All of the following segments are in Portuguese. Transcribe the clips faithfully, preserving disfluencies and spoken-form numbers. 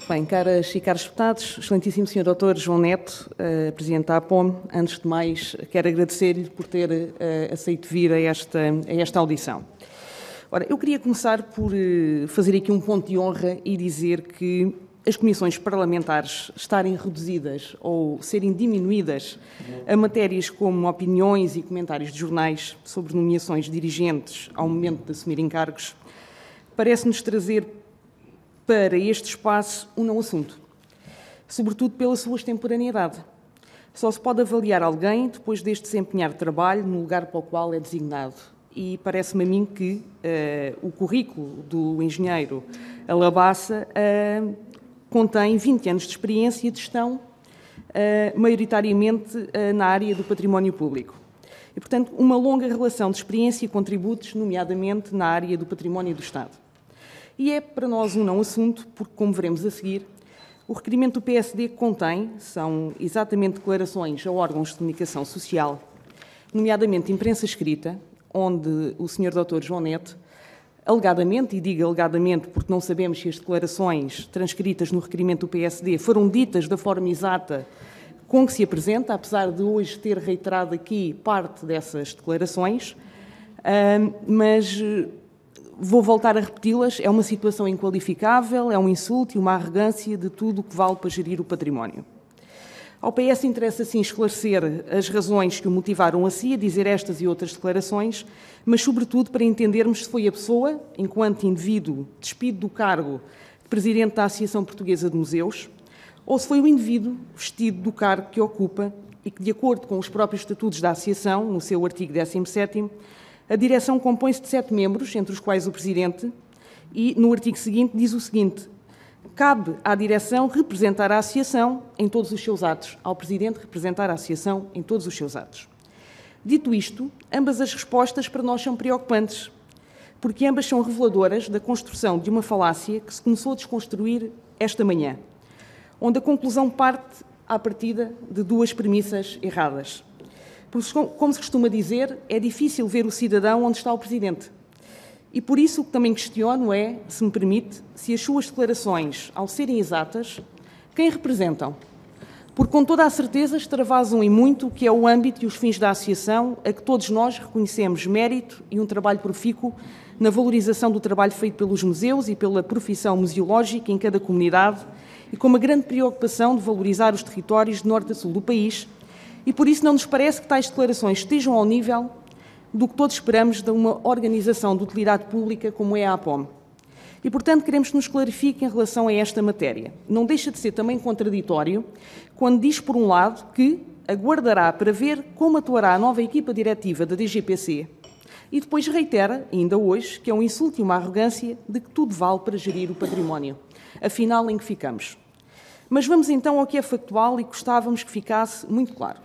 Bem, caras e caros deputados, excelentíssimo senhor doutor João Neto, uh, Presidente da APOM, antes de mais quero agradecer-lhe por ter uh, aceito vir a esta, a esta audição. Ora, eu queria começar por uh, fazer aqui um ponto de honra e dizer que as comissões parlamentares estarem reduzidas ou serem diminuídas a matérias como opiniões e comentários de jornais sobre nomeações de dirigentes ao momento de assumir encargos, parece-nos trazer para este espaço um não assunto, sobretudo pela sua extemporaneidade. Só se pode avaliar alguém depois deste desempenhar trabalho no lugar para o qual é designado. E parece-me a mim que uh, o currículo do engenheiro Alabassa uh, contém vinte anos de experiência de gestão, uh, maioritariamente uh, na área do património público. E, portanto, uma longa relação de experiência e contributos, nomeadamente na área do património do Estado. E é para nós um não assunto, porque, como veremos a seguir, o requerimento do P S D contém, são exatamente declarações a órgãos de comunicação social, nomeadamente imprensa escrita, onde o senhor doutor João Neto, alegadamente, e digo alegadamente porque não sabemos se as declarações transcritas no requerimento do P S D foram ditas da forma exata com que se apresenta, apesar de hoje ter reiterado aqui parte dessas declarações, mas vou voltar a repeti-las, é uma situação inqualificável, é um insulto e uma arrogância de tudo o que vale para gerir o património. Ao P S interessa, sim, esclarecer as razões que o motivaram a si a dizer estas e outras declarações, mas, sobretudo, para entendermos se foi a pessoa, enquanto indivíduo despido do cargo de Presidente da Associação Portuguesa de Museus, ou se foi o indivíduo vestido do cargo que ocupa e que, de acordo com os próprios estatutos da Associação, no seu artigo décimo sétimo, a direção compõe-se de sete membros, entre os quais o Presidente, e no artigo seguinte diz o seguinte: cabe à direção representar a Associação em todos os seus atos, ao Presidente representar a Associação em todos os seus atos. Dito isto, ambas as respostas para nós são preocupantes, porque ambas são reveladoras da construção de uma falácia que se começou a desconstruir esta manhã, onde a conclusão parte à partida de duas premissas erradas. Porque, como se costuma dizer, é difícil ver o cidadão onde está o Presidente. E por isso o que também questiono é, se me permite, se as suas declarações, ao serem exatas, quem representam? Porque com toda a certeza extravasam em muito o que é o âmbito e os fins da Associação, a que todos nós reconhecemos mérito e um trabalho profícuo na valorização do trabalho feito pelos museus e pela profissão museológica em cada comunidade, e com uma grande preocupação de valorizar os territórios de norte a sul do país. E por isso não nos parece que tais declarações estejam ao nível do que todos esperamos de uma organização de utilidade pública como é a APOM. E, portanto, queremos que nos clarifique em relação a esta matéria. Não deixa de ser também contraditório quando diz, por um lado, que aguardará para ver como atuará a nova equipa diretiva da D G P C e depois reitera, ainda hoje, que é um insulto e uma arrogância de que tudo vale para gerir o património. Afinal, em que ficamos? Mas vamos então ao que é factual e gostávamos que ficasse muito claro.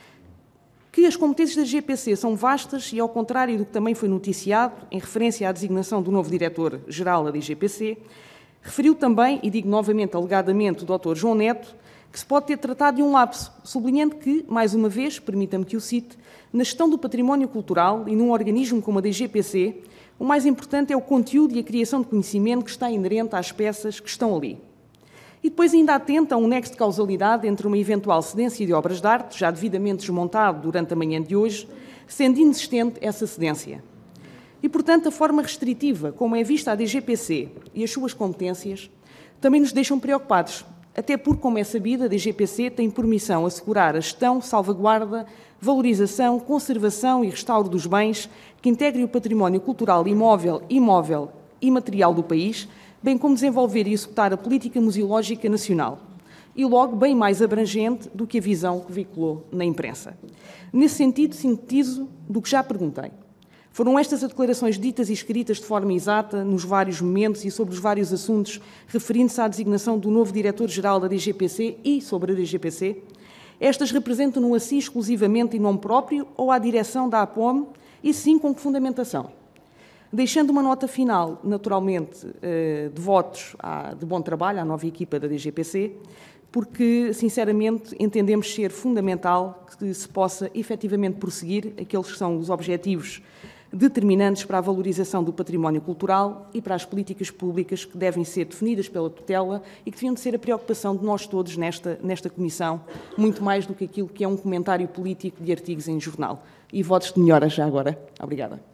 Que as competências da D G P C são vastas e, ao contrário do que também foi noticiado, em referência à designação do novo diretor-geral da D G P C, referiu também, e digo novamente alegadamente, o doutor João Neto, que se pode ter tratado de um lapso, sublinhando que, mais uma vez, permita-me que o cite, na gestão do património cultural e num organismo como a D G P C, o mais importante é o conteúdo e a criação de conhecimento que está inerente às peças que estão ali. E depois ainda atenta a um nexo de causalidade entre uma eventual cedência de obras de arte, já devidamente desmontado durante a manhã de hoje, sendo inexistente essa cedência. E, portanto, a forma restritiva como é vista a D G P C e as suas competências também nos deixam preocupados, até porque, como é sabido, a D G P C tem por missão assegurar a gestão, salvaguarda, valorização, conservação e restauro dos bens que integrem o património cultural imóvel, imóvel e material do país, bem como desenvolver e executar a política museológica nacional, e logo bem mais abrangente do que a visão que veiculou na imprensa. Nesse sentido, sintetizo do que já perguntei. Foram estas as declarações ditas e escritas de forma exata, nos vários momentos e sobre os vários assuntos, referindo-se à designação do novo diretor-geral da D G P C e sobre a D G P C? Estas representam-no a si exclusivamente em nome próprio ou à direção da APOM, e sim com que fundamentação? Deixando uma nota final, naturalmente, de votos de bom trabalho à nova equipa da D G P C, porque, sinceramente, entendemos ser fundamental que se possa efetivamente prosseguir aqueles que são os objetivos determinantes para a valorização do património cultural e para as políticas públicas que devem ser definidas pela tutela e que deviam de ser a preocupação de nós todos nesta, nesta comissão, muito mais do que aquilo que é um comentário político de artigos em jornal. E votos de melhora já agora. Obrigada.